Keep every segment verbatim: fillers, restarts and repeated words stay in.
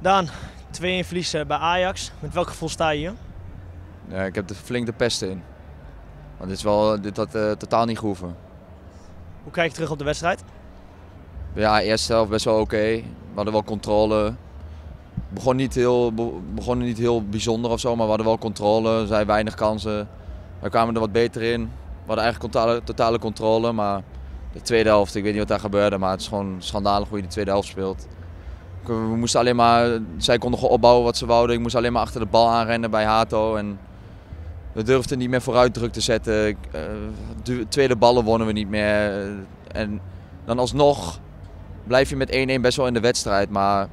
Daan, twee-een verlies bij Ajax. Met welk gevoel sta je hier? Ja, ik heb er flink de pest in. Want dit, is wel, dit had uh, totaal niet gehoeven. Hoe kijk je terug op de wedstrijd? Ja, eerste helft best wel oké. Okay. We hadden wel controle. Begon niet heel, begon niet heel bijzonder of zo, maar we hadden wel controle. Er zijn weinig kansen. We kwamen er wat beter in. We hadden eigenlijk totale, totale controle, maar de tweede helft, ik weet niet wat daar gebeurde, maar het is gewoon schandalig hoe je de tweede helft speelt. We moesten alleen maar, zij konden gewoon opbouwen wat ze wouden. Ik moest alleen maar achter de bal aanrennen bij Hato. En we durfden niet meer vooruit druk te zetten. De tweede ballen wonnen we niet meer. En dan alsnog blijf je met één-één best wel in de wedstrijd. Maar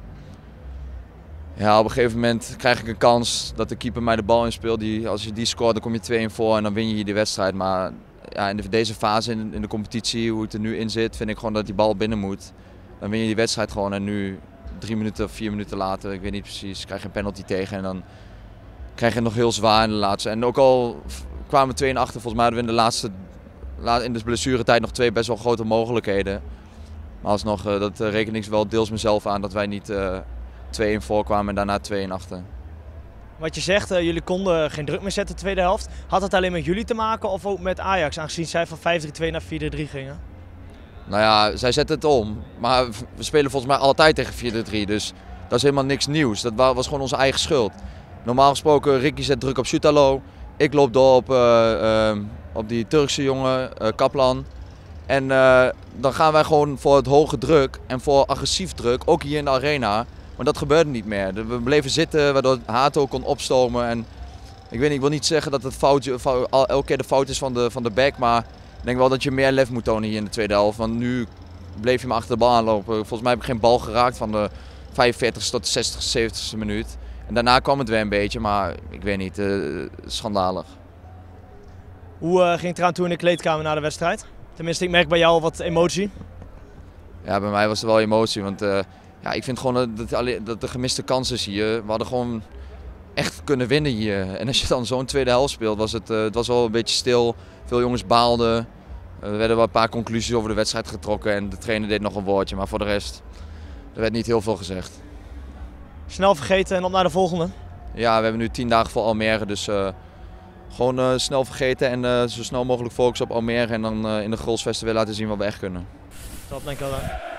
ja, op een gegeven moment krijg ik een kans dat de keeper mij de bal inspeelt. Die, als je die scoort, dan kom je twee-één voor en dan win je hier de wedstrijd. Maar ja, in deze fase in, in de competitie, hoe het er nu in zit, vind ik gewoon dat die bal binnen moet. Dan win je die wedstrijd gewoon en nu drie minuten of vier minuten later, ik weet niet precies, krijg je een penalty tegen en dan krijg je het nog heel zwaar in de laatste. En ook al kwamen we twee-één achter, volgens mij hadden we in de laatste, in de blessuretijd nog twee best wel grote mogelijkheden. Maar alsnog, dat reken ik wel deels mezelf aan dat wij niet uh, twee-één voorkwamen en daarna twee-één achter. Wat je zegt, uh, jullie konden geen druk meer zetten de tweede helft. Had het alleen met jullie te maken of ook met Ajax, aangezien zij van vijf drie twee naar vier drie drie gingen? Nou ja, zij zetten het om. Maar we spelen volgens mij altijd tegen vier drie drie, dus dat is helemaal niks nieuws. Dat was gewoon onze eigen schuld. Normaal gesproken, Ricky zet druk op Soetalo. Ik loop door op, uh, uh, op die Turkse jongen, uh, Kaplan. En uh, dan gaan wij gewoon voor het hoge druk en voor agressief druk, ook hier in de arena. Maar dat gebeurde niet meer. We bleven zitten, waardoor Hato kon opstomen. En ik weet niet, ik wil niet zeggen dat het fout, fout, elke keer de fout is van de, van de back, maar ik denk wel dat je meer lef moet tonen hier in de tweede helft. Want nu bleef je me achter de bal aanlopen. Volgens mij heb ik geen bal geraakt van de vijfenveertigste tot de zestigste, zeventigste minuut. En daarna kwam het weer een beetje, maar ik weet niet, uh, schandalig. Hoe uh, ging het eraan toe in de kleedkamer na de wedstrijd? Tenminste, ik merk bij jou wat emotie. Ja, bij mij was er wel emotie, want uh, ja, ik vind gewoon dat, dat de gemiste kansen hier, we hadden gewoon echt kunnen winnen hier. En als je dan zo'n tweede helft speelt, was het, uh, het was wel een beetje stil. Veel jongens baalden. Er werden wel een paar conclusies over de wedstrijd getrokken en de trainer deed nog een woordje. Maar voor de rest, er werd niet heel veel gezegd. Snel vergeten en op naar de volgende? Ja, we hebben nu tien dagen voor Almere, dus uh, gewoon uh, snel vergeten en uh, zo snel mogelijk focussen op Almere. En dan uh, in de Grolsvesten weer laten zien wat we echt kunnen. Dat denk ik wel.